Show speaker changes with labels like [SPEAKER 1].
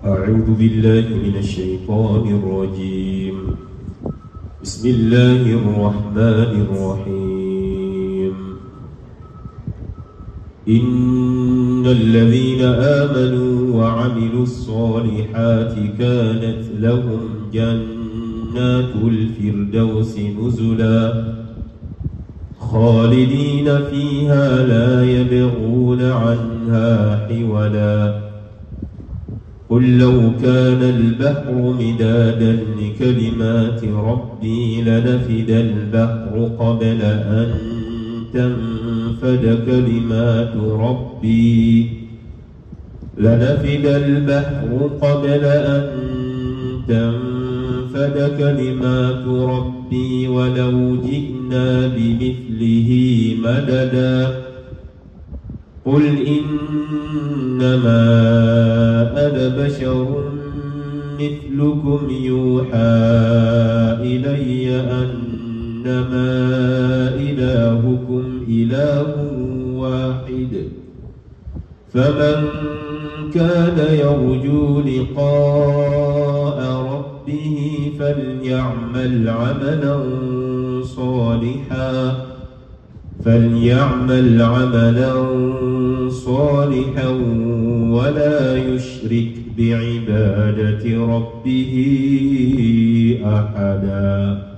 [SPEAKER 1] أعوذ بالله من الشيطان الرجيم. بسم الله الرحمن الرحيم. إن الذين آمنوا وعملوا الصالحات كانت لهم جنات الفردوس نزلا خالدين فيها لا يبغون عنها حولا. قل لو كان البحر مدادا لكلمات ربي لنفد البحر قبل أن تنفد كلمات ربي ولو جئنا بمثله مددا. قل إنما أنا بشر مثلكم يوحى إلي أنما إلهكم إله واحد. فمن كان يرجو لقاء ربه فليعمل عملا صالحا ولا يشرك بعبادة ربه أحدا.